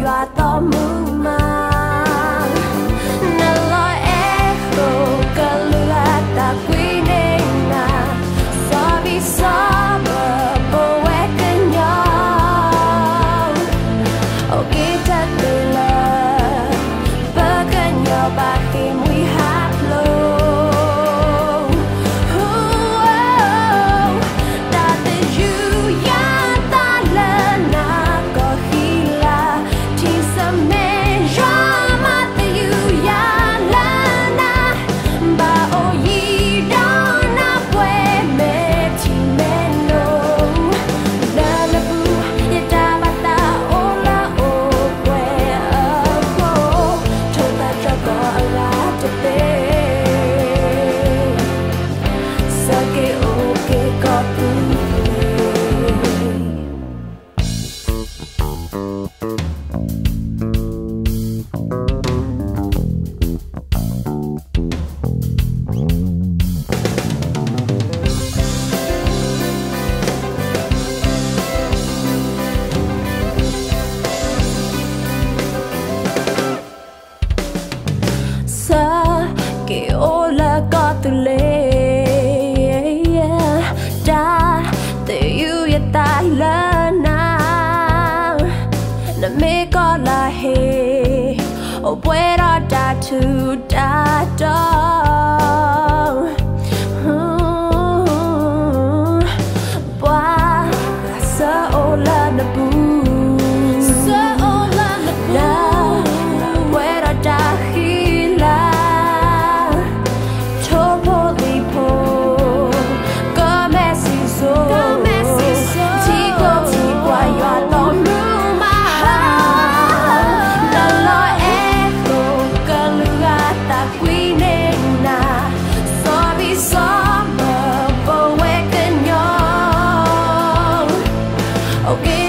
dọa to mưu mang nà lo echo cơ lừa ta quý nên nà so vì so bờ bồ quét cái nhau ok ta từ lờ bờ cái nhau bà khi mùi hát lâu từ lệ đã từ yêu ya ta lớn nào nè mê có là hè ô quê đó đã thu đã đó qua sơ ô là nè bu sơ ô là nè bu quê đó đã khi là okay.